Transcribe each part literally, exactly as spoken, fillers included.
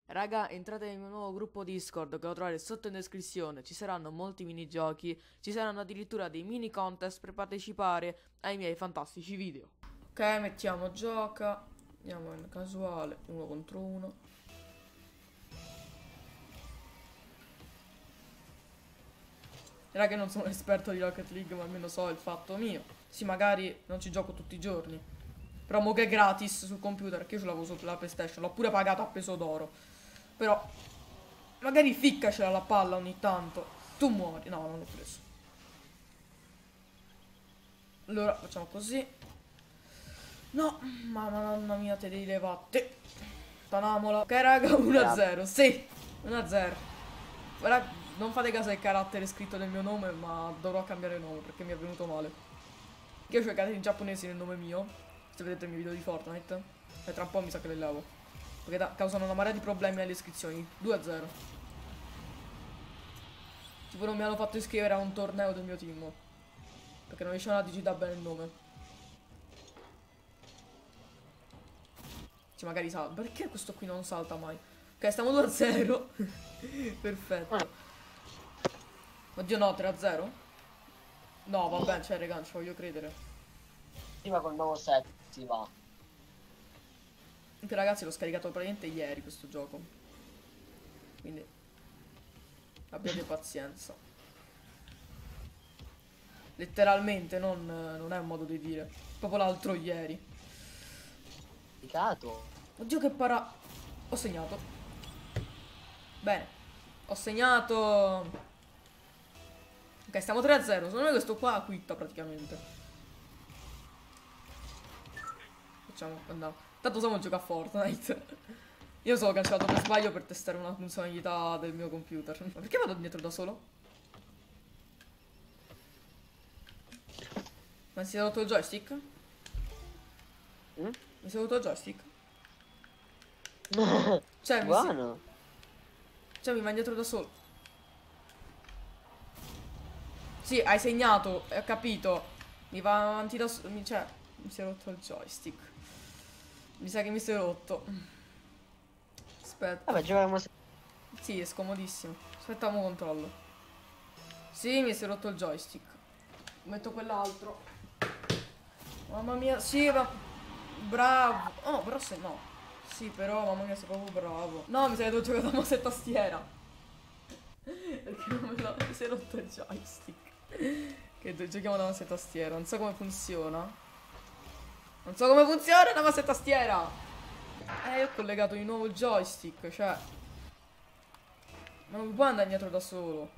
Raga, entrate nel mio nuovo gruppo Discord che lo trovate sotto in descrizione. Ci saranno molti minigiochi, ci saranno addirittura dei mini contest per partecipare ai miei fantastici video. Ok, mettiamo gioca. Andiamo in casuale, uno contro uno. Raga, non sono esperto di Rocket League, ma almeno so il fatto mio. Sì, magari non ci gioco tutti i giorni, però mo che è gratis sul computer, che io ce l'avevo sulla PlayStation, l'ho pure pagato a peso d'oro. Però magari ficcacela la palla ogni tanto. Tu muori. No, non l'ho preso. Allora facciamo così. No, mamma mia, te devi levate. Tanamola. Ok raga, uno a zero. Sì, uno a zero. Ora non fate caso al carattere scritto nel mio nome, ma dovrò cambiare nome perché mi è venuto male. Io ho i caratteri giapponesi nel nome mio. Se vedete il mio video di Fortnite. E tra un po' mi sa che le levo. Perché da causano una marea di problemi alle iscrizioni. due a zero. Tipo non mi hanno fatto iscrivere a un torneo del mio team, perché non riuscivano a digitare bene il nome. Cioè magari salta. Perché questo qui non salta mai? Ok, stiamo due a zero. Perfetto. Oddio no, tre a zero? No, vabbè, cioè raga, ci voglio credere. Prima col nuovo set si va. Anche ragazzi l'ho scaricato praticamente ieri questo gioco. Quindi abbiate pazienza. Letteralmente, non, non è un modo di dire. Proprio l'altro ieri. Peccato. Oddio che para... Ho segnato. Bene. Ho segnato. Ok, stiamo tre a zero. Secondo me questo qua quitta praticamente. Facciamo... Andiamo. Tanto siamo a giocare a Fortnite. Io sono cancellato per sbaglio per testare una funzionalità del mio computer. Ma perché vado dietro da solo? Ma si è rotto il joystick? Mm? Mi si è rotto il joystick? Cioè, mi si... Buono. Cioè, mi va indietro da solo. Sì, hai segnato, ho capito. Mi va avanti da solo. Cioè, mi si è rotto il joystick. Mi sa che mi si è rotto. Aspetta. Vabbè, giochiamo. Sì, è scomodissimo. Aspetta, mo controllo. Sì, mi si è rotto il joystick. Metto quell'altro. Mamma mia, sì, ma... Bravo. Oh, però se no. Sì, però, mamma mia, sei proprio bravo. No, mi sa che devo giocare da mouse e tastiera. Perché non me lo... mi si è rotto il joystick. Che giochiamo da mouse e tastiera. Non so come funziona. Non so come funziona da mouse e tastiera. Eh, io ho collegato di nuovo il joystick, cioè... Ma non può andare indietro da solo.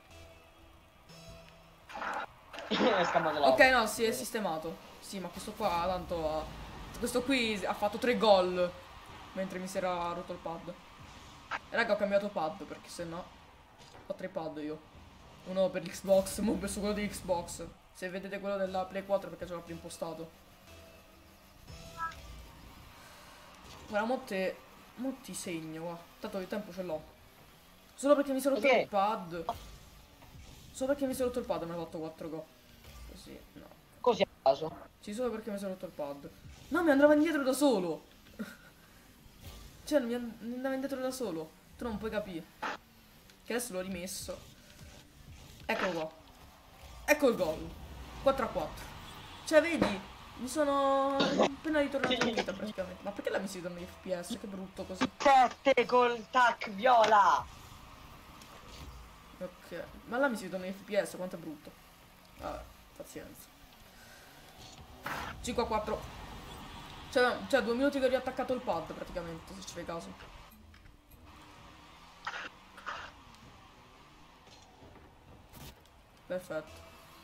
Ok, no, si è sistemato. Sì, ma questo qua tanto ha... Questo qui ha fatto tre gol mentre mi si era rotto il pad. E raga, ho cambiato pad perché se no ho tre pad io. Uno per l'Xbox, mo ho preso quello di Xbox. Se vedete quello della Play quattro perché ce l'ho preimpostato. Guarda, mo te... Mo ti segno, guarda. Tanto il tempo ce l'ho. Solo perché mi si è rotto Okay. il pad. Solo perché mi si è rotto il pad mi ha fatto quattro gol. Così, no. Così a caso. Sì, solo perché mi si è rotto il pad. No, mi andava indietro da solo. Cioè, mi and- mi andava indietro da solo. Tu non puoi capire. Che adesso l'ho rimesso. Eccolo qua. Ecco il gol. quattro a quattro. Cioè, vedi? Mi sono appena ritornato in vita praticamente. Ma perché la mi si torna in F P S? Che brutto così. Sette col tac viola. Ok. Ma là mi si torna in F P S, quanto è brutto. Vabbè, pazienza. cinque a quattro. Cioè, cioè, due minuti che ho riattaccato il pad praticamente, se ci fai caso. Perfetto.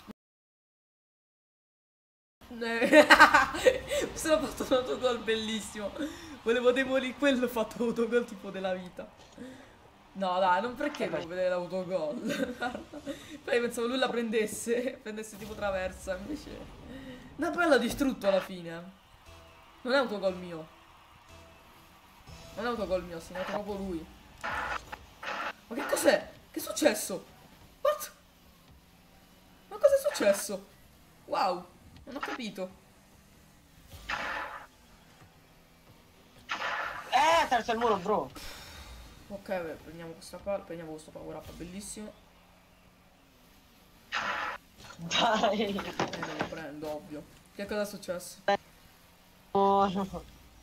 Eh, mi sono fatto un autogol bellissimo. Volevo demolire quello, ho fatto autogol tipo della vita. No dai, non perché devo vedere l'autogol. Poi pensavo lui la prendesse, prendesse tipo traversa, invece... No, poi l'ha distrutto alla fine. Non è autogol mio. Non è autogol mio, ha segnato proprio lui. Ma che cos'è? Che è successo? What? Ma cosa è successo? Wow, non ho capito. Eh, attraverso il muro, bro. Ok, beh, prendiamo questa qua, prendiamo questo power up, bellissimo. Dai. E non lo prendo, ovvio. Che cosa è successo? No, no.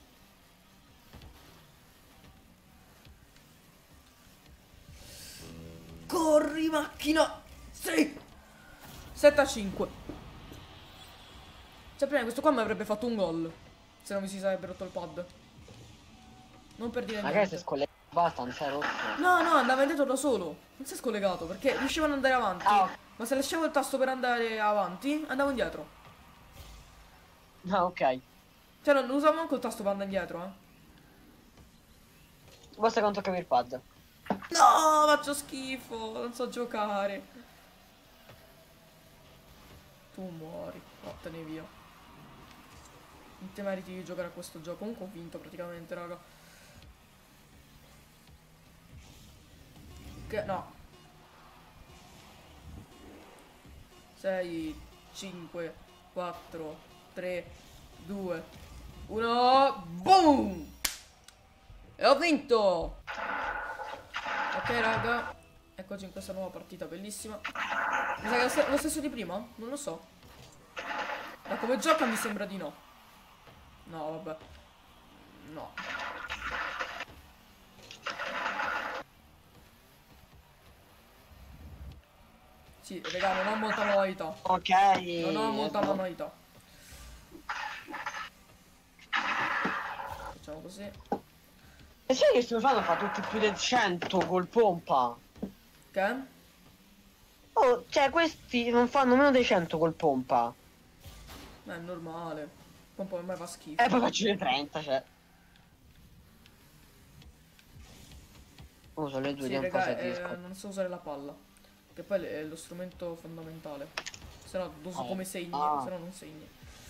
Corri macchina! Sì! sette a cinque. Cioè prima questo qua mi avrebbe fatto un gol. Se non mi si sarebbe rotto il pad. Non per dire Magari si è niente. scollegato, basta, non si è rotto. No, no, andava indietro da solo. Non si è scollegato perché riusciva ad andare avanti. Ah, ok. Ma se lasciavo il tasto per andare avanti, andavo indietro. Ah, ok. Cioè non usavo manco il tasto per andare indietro, eh. Basta quanto capi il pad. No, faccio schifo, non so giocare. Tu muori, vattene via. Non ti meriti di giocare a questo gioco. Comunque ho vinto praticamente, raga. Che no. sei, cinque, quattro, tre, due, uno. Boom! E ho vinto! Ok, raga. Eccoci in questa nuova partita bellissima. Mi sa che è lo stesso di prima? Non lo so. Da come gioca mi sembra di no. No, vabbè. No. Sì, raga, non ho molta manualità. Ok. Non ho molta manualità. Facciamo così. E sai che sto fanno fa tutti più del cento col pompa? Che? Oh, cioè questi non fanno meno dei cento col pompa. Eh, è normale. Un po' a me fa schifo. E poi faccio le trenta, cioè. Oh, sono le due, Sì, di un po' raga, se eh, riesco. non so usare la palla. Che poi è lo strumento fondamentale. Se no uso Eh. come segni, Ah. se no non segni.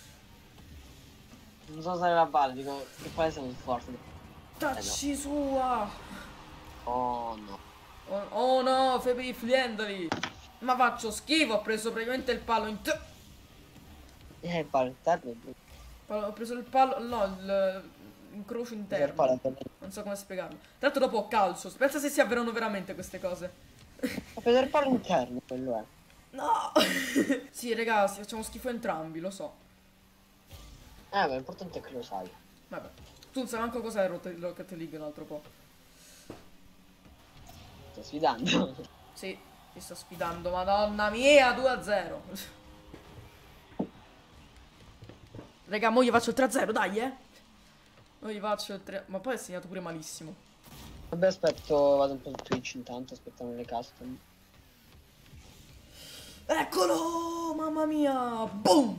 Non so usare la palla, dico che poi sono forte. Tacci sua! Oh no. Oh, oh no, Febri Fliendoli! Ma faccio schifo, ho preso praticamente il palo in te. Eh, il palo interno. Ho preso il palo, no, il incrocio Il interno. palo interno. Non so come spiegarlo. Tra l'altro dopo ho calcio, pensa se si avverano veramente queste cose. Ho preso il palo interno, quello è. No! Sì, ragazzi, facciamo schifo entrambi, lo so. Eh, ma l'importante è che lo sai. Vabbè. Tu non sai manco cos'è Rocket League l'altro po'. Sto sfidando. Sì, ti sto sfidando, madonna mia, due a zero. Raga, mo gli faccio il tre a zero, dai, eh. Mo gli faccio il tre. Ma poi è segnato pure malissimo. Vabbè, aspetto, vado un po' su Twitch intanto, aspettando le custom. Eccolo! Mamma mia! Boom!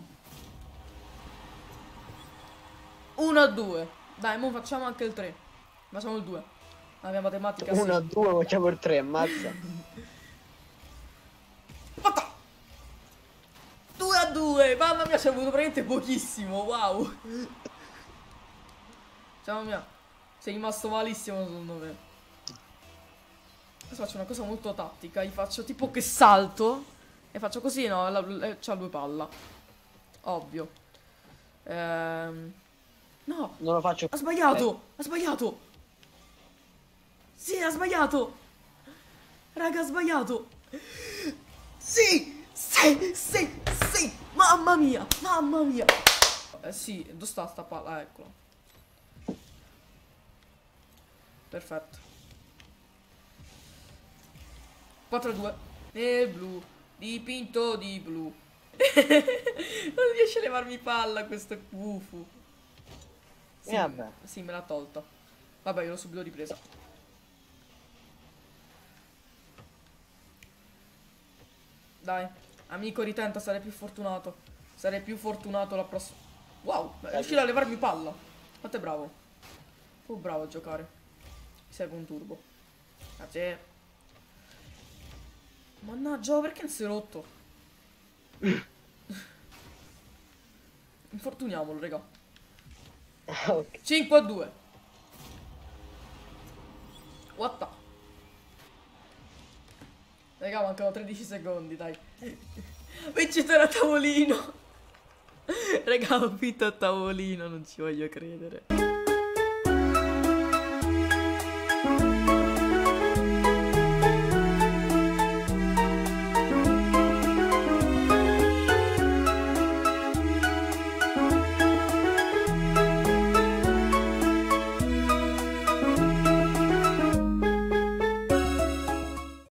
uno a due. Dai, mo facciamo anche il tre. Facciamo il due. La mia matematica sì. uno a due, facciamo il tre, ammazza. Fatta! due a due! Mamma mia, ci è voluto veramente pochissimo, wow! Ciao mia, sei rimasto malissimo secondo me. Adesso faccio una cosa molto tattica, gli faccio tipo che salto e faccio così, no, c'ha due palla. Ovvio. Ehm... No! Non lo faccio. Ha sbagliato! Ha sbagliato! Sì, ha sbagliato! Raga, ha sbagliato! Sì! Sì! Sì! Sì! Mamma mia! Mamma mia! Eh sì, dove sta sta palla? Ah, eccola. Perfetto. quattro a due. Nel blu. Dipinto di blu. Non riesce a levarmi palla questo Wufu. Sì, Eh, vabbè. sì, me l'ha tolta. Vabbè, io l'ho subito ripresa. Dai, amico, ritenta, sarei più fortunato. Sarei più fortunato la prossima. Wow, è riuscito a levarmi palla. Quanto è bravo. Tu bravo a giocare. Mi serve un turbo. Grazie. Mannaggia, perché non si è rotto? Infortuniamolo, raga. Ok. cinque a due. What the? Raga, mancano tredici secondi, dai. Vincitore a tavolino. Raga, ho vinto a tavolino, non ci voglio credere.